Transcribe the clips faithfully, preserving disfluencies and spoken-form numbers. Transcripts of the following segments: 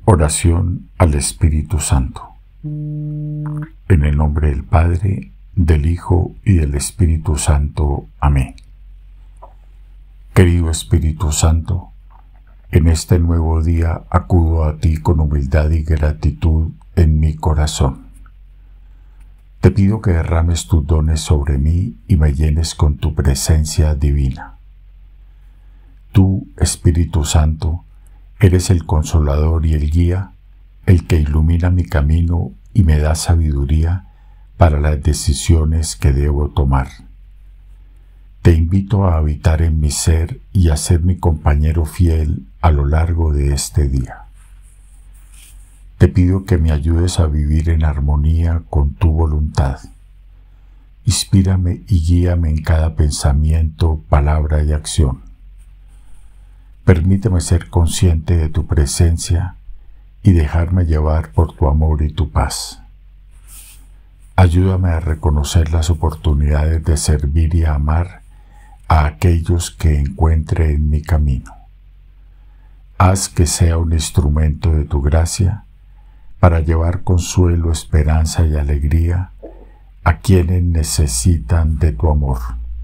Oración al Espíritu Santo. En el nombre del Padre, del Hijo y del Espíritu Santo. Amén. Querido Espíritu Santo, en este nuevo día acudo a ti con humildad y gratitud en mi corazón. Te pido que derrames tus dones sobre mí y me llenes con tu presencia divina. Tú, Espíritu Santo, eres el consolador y el guía, el que ilumina mi camino y me da sabiduría para las decisiones que debo tomar. Te invito a habitar en mi ser y a ser mi compañero fiel a lo largo de este día. Te pido que me ayudes a vivir en armonía con tu voluntad. Inspírame y guíame en cada pensamiento, palabra y acción. Permíteme ser consciente de tu presencia y dejarme llevar por tu amor y tu paz. Ayúdame a reconocer las oportunidades de servir y amar a aquellos que encuentre en mi camino. Haz que sea un instrumento de tu gracia para llevar consuelo, esperanza y alegría a quienes necesitan de tu amor.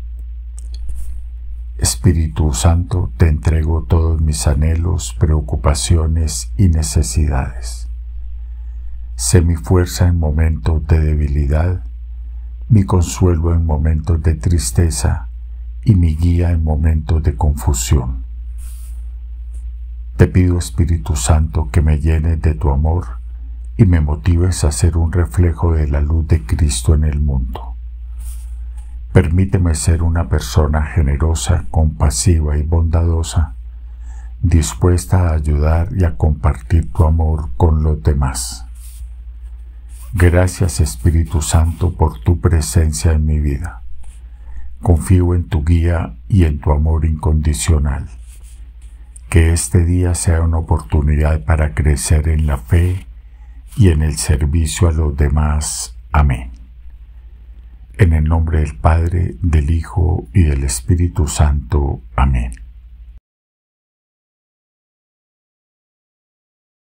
Espíritu Santo, te entrego todos mis anhelos, preocupaciones y necesidades. Sé mi fuerza en momentos de debilidad, mi consuelo en momentos de tristeza y mi guía en momentos de confusión. Te pido, Espíritu Santo, que me llenes de tu amor y me motives a ser un reflejo de la luz de Cristo en el mundo. Permíteme ser una persona generosa, compasiva y bondadosa, dispuesta a ayudar y a compartir tu amor con los demás. Gracias, Espíritu Santo, por tu presencia en mi vida. Confío en tu guía y en tu amor incondicional. Que este día sea una oportunidad para crecer en la fe y en el servicio a los demás. Amén. En el nombre del Padre, del Hijo y del Espíritu Santo. Amén.